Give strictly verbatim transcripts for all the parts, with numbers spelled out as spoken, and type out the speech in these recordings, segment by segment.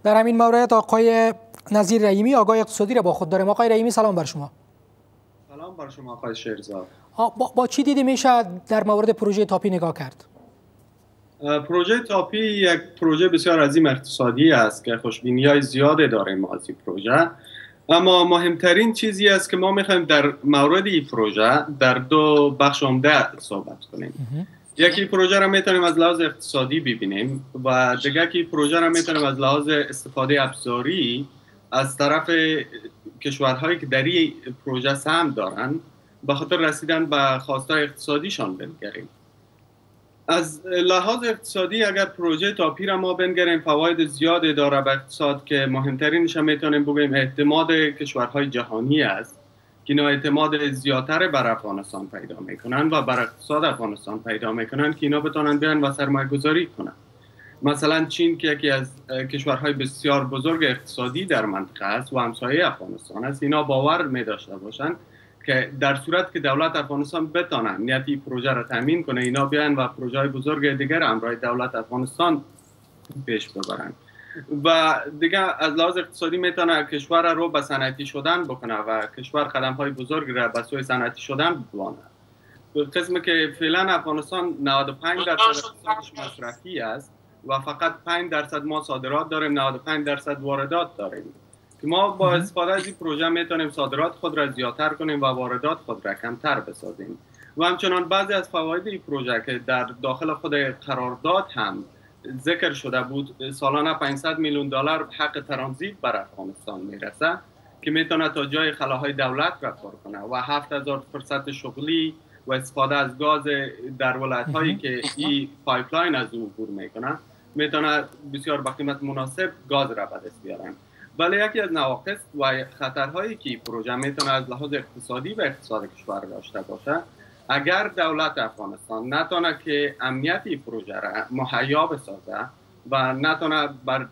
در همین مورد آقای نظیر رحیمی آقای اقتصادی را با خود داریم. آقای رحیمی سلام بر شما. سلام بر شما آقای شیرزاد. با, با چی دیدی میشه در مورد پروژه تاپی نگاه کرد؟ پروژه تاپی یک پروژه بسیار عظیم اقتصادی است که خوشبینی‌های زیاده داریم ما از این پروژه، اما مهمترین چیزی است که ما میخوایم در مورد این پروژه در دو بخش عمده صحبت کنیم. یکی پروژه را میتونیم از لحاظ اقتصادی ببینیم و دیگه که پروژه را میتونیم از لحاظ استفاده ابزاری از طرف کشورهایی که در این پروژه سهم دارن به خاطر رسیدن به خواستهای اقتصادیشان بنگریم. از لحاظ اقتصادی اگر پروژه تاپی را ما بنگریم فواید زیادی داره به اقتصاد که مهمترینش میتونیم بگیم اعتماد کشورهای جهانی است که اینا اعتماد زیادتر بر افغانستان پیدا میکنن و بر اقتصاد افغانستان پیدا میکنن که اینا بتونن بیان و سرمایه گذاری کنن. مثلا چین که یکی از کشورهای بسیار بزرگ اقتصادی در منطقه است و همسایه افغانستان است، اینا باور می داشته باشن که در صورت که دولت افغانستان بتونه امنیتی پروژه را تامین کنه اینا بیان و پروژه بزرگ دیگر همراه دولت افغانستان پیش ببرن و دیگه از لحاظ اقتصادی میتونه کشور رو به صنعتی شدن بکنه و کشور قدم های بزرگ را به سوی صنعتی شدن بوانه. قسمی که فعلا افغانستان نود و پنج درصد اقتصادش مصرفی است و فقط پنج درصد ما صادرات داریم، نود و پنج درصد واردات داریم. که ما با استفاده از این پروژه میتونیم صادرات خود را زیادتر کنیم و واردات خود را کمتر بسازیم. و همچنان بعضی از فواید این پروژه که در داخل خود قرارداد هم ذکر شده بود، سالانه پانصد میلیون دلار حق ترانزیت بر افغانستان میرسه که میتونه تا جای خلاهای دولت را کار کنه و هفت هزار فرصت شغلی و استفاده از گاز در ولایت هایی که این پایپلاین از او عبور میکنه میتونه بسیار با قیمت مناسب گاز را به دست بیارن. ولی یکی از نواقص و خطرهایی که پروژه میتونه از لحاظ اقتصادی و اقتصاد کشور داشته باشه، اگر دولت افغانستان نتونه که امنیتی پروژه را مهیا بسازه و نتونه بر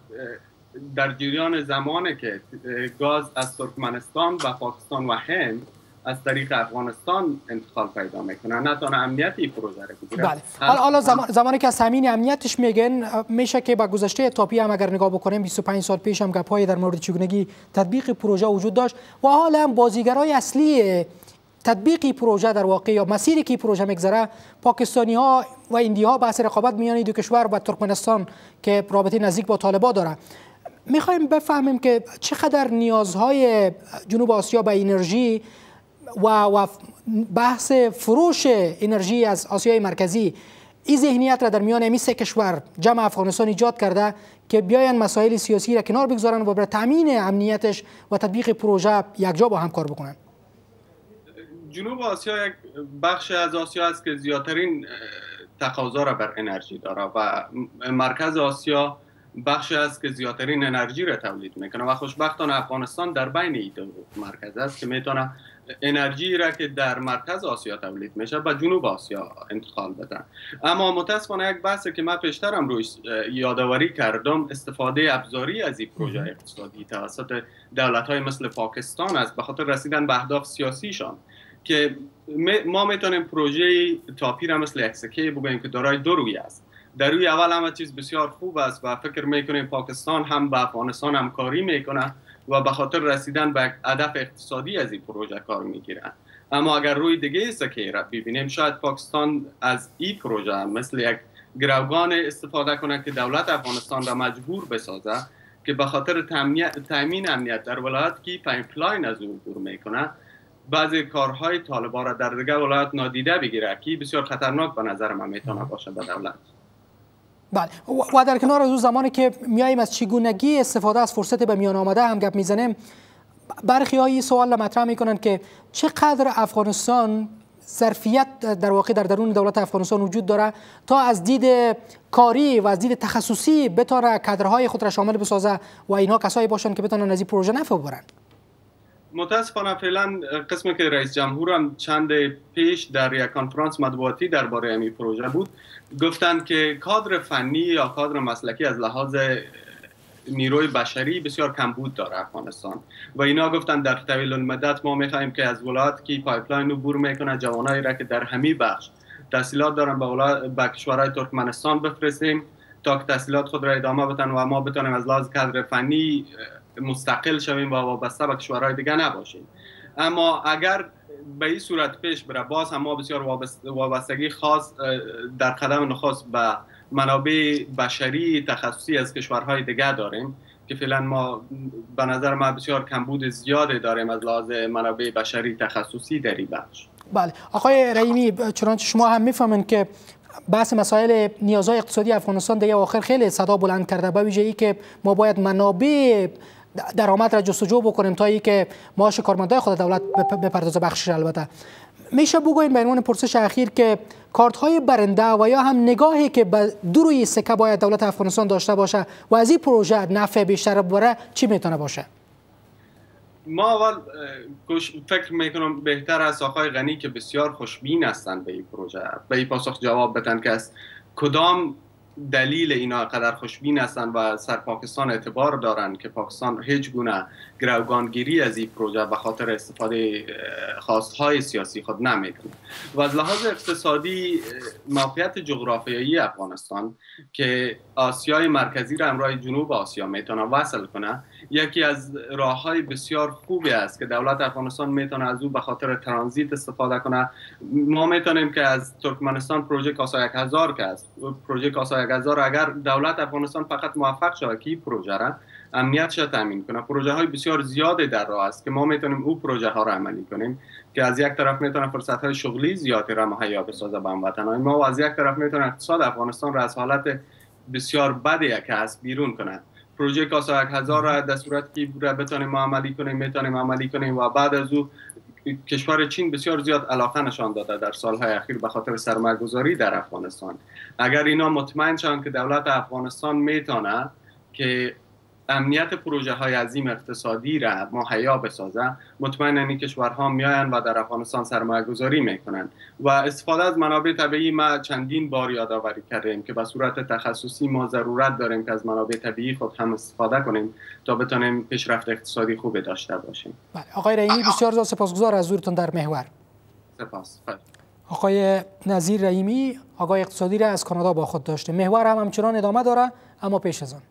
در جریان زمانی که گاز از ترکمنستان و پاکستان و هند از طریق افغانستان انتقال پیدا میکنه نتونه امنیتی پروژه را بگیره. بله. حالا زمان زمانی که از همین امنیتش میگن میشه که با گذشته تاپی هم اگر نگاه بکنیم بیست و پنج سال پیش هم گپ‌های در مورد چگونگی تطبیق پروژه وجود داشت و حالا هم بازیگرای اصلی تطبیقی پروژه در واقع یا مسیری که پروژه میگذره پاکستانی ها و ایندی ها بحث رقابت میان دو کشور و ترکمنستان که رابطه نزدیک با طالبان داره. میخوایم بفهمیم که چقدر نیازهای جنوب آسیا به انرژی و, و بحث فروش انرژی از آسیای مرکزی این ذهنیت را در میان این سه کشور جمع افغانستان ایجاد کرده که بیاین مسائل سیاسی را کنار بگذارن و برای تامین امنیتش و تطبیق پروژه یکجا با هم کار بکنن. جنوب آسیا یک بخش از آسیا است که زیادترین تقاضا را بر انرژی داره و مرکز آسیا بخشی است که زیادترین انرژی را تولید میکنه و خوشبختانه افغانستان در بین این دو مرکز است که میتونه انرژی را که در مرکز آسیا تولید میشه به جنوب آسیا انتقال بده. اما متاسفانه یک بحثی که من پیشترم روش یادآوری کردم استفاده ابزاری از این پروژه اقتصادی توسط دولت‌های مثل پاکستان است به خاطر رسیدن به اهداف سیاسیشان که ما میتونیم پروژه تاپی را مثل یک سکه بگوییم که دارای دو روی است. در روی اول همه چیز بسیار خوب است و فکر میکنیم پاکستان هم با افغانستان همکاری میکنه و به خاطر رسیدن به هدف اقتصادی از این پروژه کار میگیرن. اما اگر روی دیگه سکه را ببینیم شاید پاکستان از این پروژه مثل یک گروگان استفاده کنه که دولت افغانستان را مجبور بسازه که به خاطر تامین امنیت در ولایت که پایپلاین از او عبور میکنه بعضی کارهای طالبان را در دیگر ولایت نادیده بگیره که بسیار خطرناک به نظر من میتونه باشه به دولت. بله و در کنار از زمانی که میایم از چگونگی استفاده از فرصت به میان آمده هم گپ میزنیم برخی ها این سوال مطرح میکنن که چقدر افغانستان ظرفیت در واقع در درون دولت افغانستان وجود داره تا از دید کاری و از دید تخصصی بتونه کادرهای خود را شامل بسازه و اینها کسایی باشن که بتونن از این پروژه نفع ببرن. متاسفانه فعلا قسمی که رئیس جمهور هم چند پیش در یک کنفرانس مطبوعاتی درباره این پروژه بود گفتند که کادر فنی یا کادر مسلکی از لحاظ نیروی بشری بسیار کمبود داره افغانستان و اینا گفتن در طویل المدت ما میخوایم که از ولایت که پایپلاین عبور میکنه جوانایی را که در همین بخش تحصیلات دارن به به کشورهای ترکمنستان بفرستیم تا که تحصیلات خود را ادامه بدن و ما بتانیم از لحاظ کادر فنی مستقل شویم و وابسته به کشورهای دیگه نباشیم. اما اگر به این صورت پیش بره، باز هم ما بسیار وابستگی خاص در قدم نخست به منابع بشری تخصصی از کشورهای دیگه داریم که فعلا ما به نظر ما بسیار کمبود زیاده داریم از لحاظ منابع بشری تخصصی در این بخش. بله آقای رحیمی، چنانچه شما هم میفهمین که بحث مسائل نیازهای اقتصادی افغانستان دیگه آخر خیلی صدا بلند کرده، به ویژه ای که ما باید منابع درآمد را جستجو بکنیم تا ای که معاش کارمندای خود دولت بپردازه بخشش. البته میشه بگوین به عنوان پرسش اخیر که کارت های برنده و یا هم نگاهی که به دو روی سکه باید دولت افغانستان داشته باشه و از این پروژه نفع بیشتر ببره چی میتونه باشه؟ ما اول فکر میکنم بهتر است آقای غنی که بسیار خوشبین هستند به این پروژه به این پاسخ جواب بدن که از کدام دلیل اینا قدر خوشبین هستند و سر پاکستان اعتبار دارند که پاکستان هیچ گونه گروگانگیری از این پروژه به خاطر استفاده خواستهای سیاسی خود نمیکنه. و از لحاظ اقتصادی موقعیت جغرافیایی افغانستان که آسیای مرکزی را همراه جنوب آسیا میتونه وصل کنه، یکی از راههای بسیار خوبی است که دولت افغانستان میتونه از او به خاطر ترانزیت استفاده کنه. ما میتونیم که از ترکمنستان پروژه کاسا یک هزار که است، پروژه کاسا یک هزار اگر دولت افغانستان فقط موفق شود که این پروژه را امنیتش تامین کنه، پروژه های بسیار زیادی در راه است که ما میتونیم او پروژه ها را عملی کنیم که از یک طرف میتونه فرصت های شغلی زیادی را مهیا بسازه به هموطنان ما و از یک طرف میتونه اقتصاد افغانستان را از حالت بسیار بدی که هست بیرون کنه. پروژه کاسا یک هزار را در صورتی که بتونیم ما عملی کنیم میتونیم عملی کنیم و بعد از او کشور چین بسیار زیاد علاقه نشان داده در سالهای اخیر به خاطر سرمایه‌گذاری در افغانستان. اگر اینا مطمئن شوند که دولت افغانستان میتونه که امنیت پروژه های عظیم اقتصادی را مهیا بسازه، مطمئنا این کشورها میاین و در افغانستان سرمایه گذاری میکنن و استفاده از منابع طبیعی. ما چندین بار یادآوری کردیم که به صورت تخصصی ما ضرورت داریم که از منابع طبیعی خود هم استفاده کنیم تا بتونیم پیشرفت اقتصادی خوب داشته باشیم. بله آقای رحیمی بسیار سپاسگزار از حضورتون در محور. سپاس. آقای نظیر رحیمی آقای اقتصادی را از کانادا با خود داشته. محور هم همچنان ادامه داره اما پیش از آن